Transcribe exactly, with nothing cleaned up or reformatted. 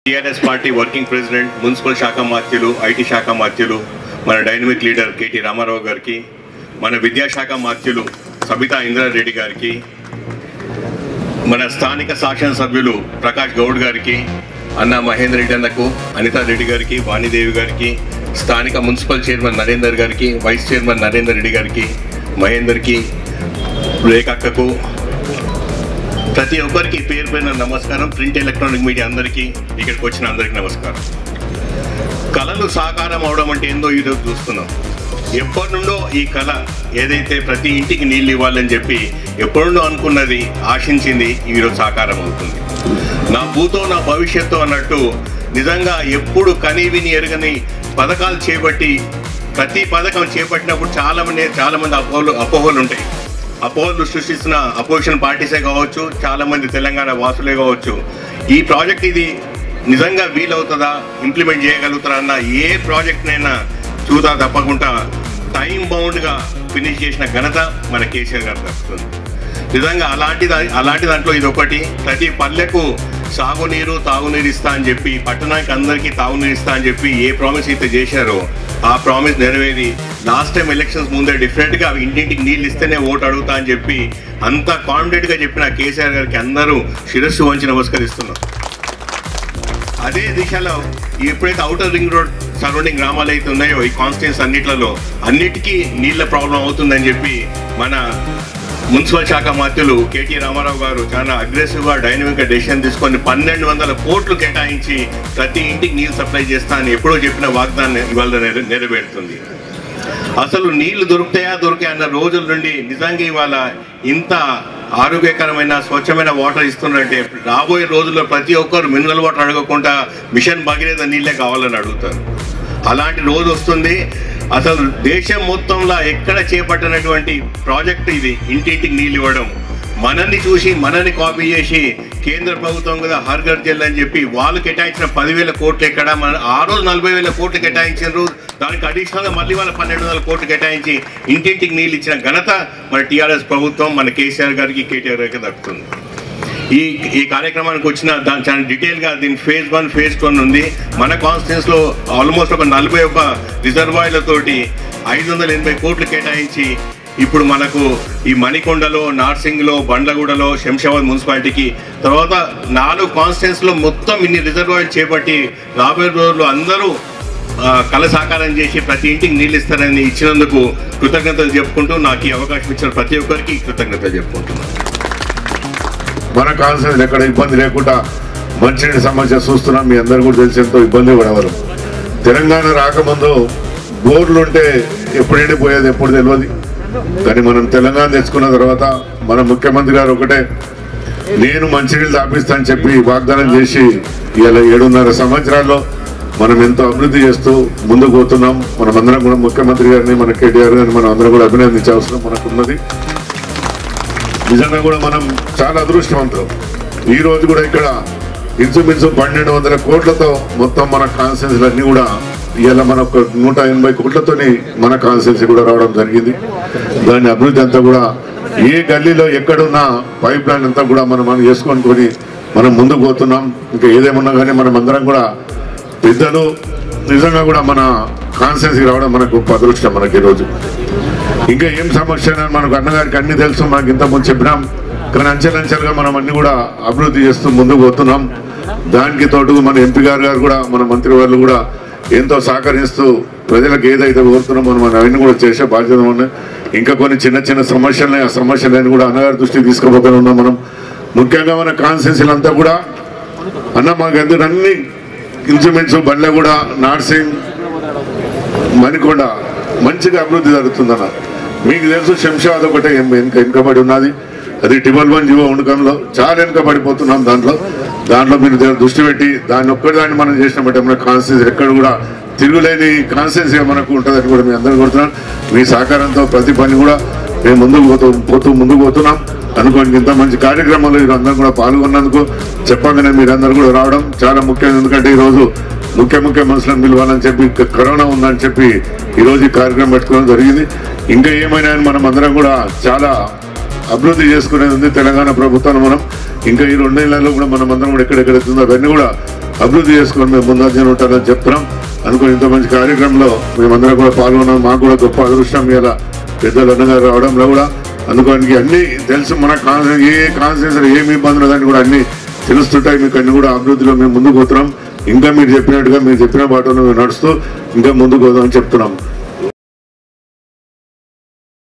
TRS party working president, municipal శాఖ మాత్యులు, IT శాఖ మాత్యులు, మన డైనమిక్ లీడర్ కేటీ రామారావు గారికి, మన విద్యాశాఖ మాత్యులు సబితా ఇంద్రారెడ్డి గారికి, మన స్థానిక శాసనసభ్యులు ప్రకాష్ గౌడ్ గారికి, అన్న మహేందర్ రెడ్డి అన్నకు, అనితా రెడ్డి గారికి, వాణిదేవి గారికి, స్థానిక మున్సిపల్ చైర్మన్ నరేందర్ గారికి, వైస్ చైర్మన్ నరేందర్ రెడ్డి గారికి, మహేందర్కి, రేఖక్కకు, ప్రతి ఒక్కరికి పేరు పేరున నమస్కారం. ప్రింట్ ఎలక్ట్రానిక్ మీడియా అందరికీ, ఇక్కడికి వచ్చిన అందరికీ నమస్కారం. కళలు సాకారం అవడం అంటే ఏందో ఈరోజు చూస్తున్నాం. ఎప్పటి నుండో ఈ కళ ఏదైతే ప్రతి ఇంటికి నీళ్ళు ఇవ్వాలని చెప్పి ఎప్పటి నుండో అనుకున్నది, ఆశించింది, ఈరోజు సాకారం అవుతుంది. నా భూతో నా భవిష్యత్తు అన్నట్టు నిజంగా ఎప్పుడు కని విని ఎరగని పథకాలు చేపట్టి ప్రతి పథకం చేపట్టినప్పుడు చాలామంది చాలామంది అపోహలు అపోహలు ఉంటాయి. అపోహలు సృష్టిస్తున్న అపోజిషన్ పార్టీసే కావచ్చు, చాలామంది తెలంగాణ వాసులే కావచ్చు. ఈ ప్రాజెక్ట్ ఇది నిజంగా వీలవుతుందా, ఇంప్లిమెంట్ చేయగలుగుతారా అన్న ఏ ప్రాజెక్ట్నైనా చూదా తప్పకుండా టైం బౌండ్గా ఫినిష్ చేసిన ఘనత మన కేసీఆర్ గారు దక్కుతుంది. నిజంగా అలాంటి అలాంటి దాంట్లో ఇది ఒకటి. ప్రతి పల్లెకు సాగునీరు తాగునీరు ఇస్తా అని చెప్పి, పట్టణానికి అందరికీ తాగునీరు ఇస్తా అని చెప్పి ఏ ప్రామిస్ అయితే చేశారో ఆ ప్రామిస్ నెరవేరి లాస్ట్ టైం ఎలక్షన్స్ ముందే డిఫరెంట్గా ఇంటింటికి నీళ్ళు ఇస్తేనే ఓటు అడుగుతా అని చెప్పి అంత కాన్ఫిడెంట్గా చెప్పిన కేసీఆర్ గారికి అందరూ శిరస్సు వంచి నమస్కరిస్తున్నారు. అదే దిశలో ఎప్పుడైతే అవుటర్ రింగ్ రోడ్ సరౌండింగ్ గ్రామాలు అయితే ఉన్నాయో ఈ కాన్స్టిట్యూన్స్ అన్నిట్లలో అన్నిటికీ నీళ్ళ ప్రాబ్లం అవుతుందని చెప్పి మన మున్సిపల్ శాఖ మంత్రులు కేటీ రామారావు గారు చాలా అగ్రెసివ్గా డైనమిక్గా డెసిషన్ తీసుకొని పన్నెండు వందల కోట్లు కేటాయించి ప్రతి ఇంటికి నీళ్ళు సప్లై చేస్తా అని ఎప్పుడో చెప్పిన వాగ్దాన్ని ఇవాళ నెరవేరుతుంది. అసలు నీళ్లు దొరుకుతాయా దొరికాయా అన్న రోజుల నుండి నిజంగా ఇవాళ ఇంత ఆరోగ్యకరమైన స్వచ్ఛమైన వాటర్ ఇస్తున్నారంటే రాబోయే రోజుల్లో ప్రతి ఒక్కరు మినరల్ వాటర్ అడగకుండా మిషన్ భగీరథ నీళ్ళే కావాలని అడుగుతారు. అలాంటి రోజు వస్తుంది. అసలు దేశం మొత్తంలో ఎక్కడ చేపట్టినటువంటి ప్రాజెక్ట్ ఇది, ఇంటింటికి నీళ్ళు ఇవ్వడం. మనల్ని చూసి మనల్ని కాపీ చేసి కేంద్ర ప్రభుత్వం కదా హర్ ఘర్ జల్ అని చెప్పి వాళ్ళు కేటాయించిన పదివేల కోట్లు ఎక్కడ, మన ఆ రోజు నలభై వేల కోట్లు కేటాయించారు. దానికి అడిషనల్గా మళ్ళీ వాళ్ళ పన్నెండు వందల కోట్లు కేటాయించి ఇంటింటికి నీళ్ళు ఇచ్చిన ఘనత మన టీఆర్ఎస్ ప్రభుత్వం, మన కేసీఆర్ గారికి, కేటీఆర్ గారికి దక్కుతుంది. ఈ ఈ కార్యక్రమానికి వచ్చిన దాని చాలా డీటెయిల్గా దీని ఫేజ్ వన్ ఫేజ్ టూ ఉంది. మన కాన్స్టిట్యూన్స్లో ఆల్మోస్ట్ ఒక నలభై ఒక రిజర్వాయర్లతోటి ఐదు వందల ఎనభై కోట్లు కేటాయించి ఇప్పుడు మనకు ఈ మణికొండలో, నార్సింగ్లో, బండ్లగూడలో, శంషాబాద్ మున్సిపాలిటీకి తర్వాత నాలుగు కాన్స్టిట్యూన్స్లో మొత్తం ఇన్ని రిజర్వాయర్లు చేపట్టి రాబోయే రోజుల్లో అందరూ కళ సాకారం చేసి ప్రతి ఇంటికి నీళ్ళు ఇస్తారని ఇచ్చినందుకు కృతజ్ఞతలు చెప్పుకుంటూ నాకు ఈ అవకాశం ఇచ్చిన ప్రతి ఒక్కరికి కృతజ్ఞతలు చెప్పుకుంటున్నాను. మన కాన్సెన్స్ ఎక్కడ ఇబ్బంది లేకుండా మంచినీటి సమస్య చూస్తున్నాం. మీ అందరు కూడా తెలిసి ఎంతో ఇబ్బంది పడేవారు. తెలంగాణ రాకముందు బోర్లు ఉంటే ఎప్పుడు ఎండిపోయేది ఎప్పుడు తెలియదు. కానీ మనం తెలంగాణ తెచ్చుకున్న తర్వాత మన ముఖ్యమంత్రి గారు ఒకటే నేను మంచినీళ్ళు తాపిస్తానని చెప్పి వాగ్దానం చేసి ఇలా ఏడున్నర సంవత్సరాల్లో మనం ఎంతో అభివృద్ధి చేస్తూ ముందుకు పోతున్నాం. మనమందరం కూడా ముఖ్యమంత్రి గారిని, మన కేటీఆర్ గారిని మనం అందరం కూడా అభినందించే అవసరం మనకున్నది. నిజంగా కూడా మనం చాలా అదృష్టవంతులు. ఈ రోజు కూడా ఇక్కడ ఇంచుమించు పన్నెండు వందల కోట్లతో మొత్తం మన కాన్స్టిట్యూన్సీలన్నీ కూడా ఇవాళ మన ఒక నూట ఎనభై కోట్లతోని మన కాన్స్టిట్యూన్సీ కూడా రావడం జరిగింది. దాని అభివృద్ధి అంతా కూడా ఏ గల్లీలో ఎక్కడున్న పైప్ లైన్ అంతా కూడా మనం మనం చేసుకొని మనం ముందుకు పోతున్నాం. ఇంకా ఏదేమన్నా కానీ మనం అందరం కూడా పెద్దలు నిజంగా కూడా మన కాన్స్టిట్యూన్సీ రావడం మనకు గొప్ప అదృష్టం మనకి ఈరోజు. ఇంకా ఏం సమస్య మనకు అన్నగారికి అన్ని తెలుసు, మనకి ఇంతకుముందు చెప్పినాం. కానీ అంచెలంచెలుగా మనం అన్ని కూడా అభివృద్ధి చేస్తూ ముందుకు పోతున్నాం. దానికి తోడు మన ఎంపీ గారు గారు కూడా మన మంత్రి వాళ్ళు కూడా ఎంతో సహకరిస్తూ ప్రజలకు ఏదైతే కోరుతున్నామో మనం అవన్నీ కూడా చేసే బాధ్యత ఉన్నాయి. ఇంకా కొన్ని చిన్న చిన్న సమస్యలని ఆ సమస్యలని కూడా అన్నగారి దృష్టికి తీసుకుపోతూనే ఉన్నాం. మనం ముఖ్యంగా మన కాన్స్టిట్యూన్సీలంతా కూడా అన్న మాకు ఎందుకు అన్ని ఇంచుమించు బండ్లగూడ, నార్సింగ్, మణికొండ మంచిగా అభివృద్ధి జరుగుతుందన్న. మీకు తెలుసు శంషాబాద్ ఒకటే వెనుక వెనుకబడి ఉన్నది. అది ట్రిబల్ వన్ జీవో ఉండకంలో చాలా వెనుకబడిపోతున్నాం. దాంట్లో దాంట్లో మీరు దృష్టి పెట్టి దాన్ని ఒక్కదాన్ని మనం చేసినట్టే మన కాన్స్టిట్యూన్సీ ఎక్కడ కూడా తిరుగులేని కాన్స్టిట్యూన్సీగా మనకు ఉంటుందని కూడా మీ అందరూ కోరుతున్నాను. మీ సహకారంతో ప్రతి పని కూడా మేము ముందుకు పోతూ పోతూ ముందుకు పోతున్నాం అనుకోండి. ఇంత మంచి కార్యక్రమంలో మీరు అందరూ కూడా పాల్గొన్నందుకు చెప్పగానే మీరందరూ కూడా రావడం చాలా ముఖ్యం. ఎందుకంటే ఈరోజు ముఖ్య ముఖ్య మనుషులను పిలవాలని చెప్పి కరోనా ఉందని చెప్పి ఈరోజు ఈ కార్యక్రమం పెట్టుకోవడం జరిగింది. ఇంకా ఏమైనా మనం అందరం కూడా చాలా అభివృద్ధి చేసుకునేది ఉంది తెలంగాణ ప్రభుత్వాన్ని. మనం ఇంకా ఈ రెండు నెలల్లో కూడా మనం అందరం కూడా ఎక్కడెక్కడైతుందో అవన్నీ కూడా అభివృద్ధి చేసుకొని మేము ముందంజన ఉంటారని చెప్తున్నాం. అనుకుని ఇంత మంచి కార్యక్రమంలో మేమందరం కూడా పాల్గొన్నాం. మాకు కూడా గొప్ప అదృష్టం ఇలా పెద్దలు అన్నగారు రావడంలో కూడా. అందుకోనికి అన్నీ తెలుసు, మన కాన్సెన్స్ ఏ కాన్సెన్స్ ఏమి ఇబ్బందులు దాన్ని కూడా అన్నీ తెలుస్తుంటాయి. మీకు అన్ని కూడా అభివృద్ధిలో మేము ముందుకు పోతున్నాం. ఇంకా మీరు చెప్పినట్టుగా మీరు చెప్పిన బాటలో మేము నడుస్తూ ఇంకా ముందుకు పోదామని చెప్తున్నాం.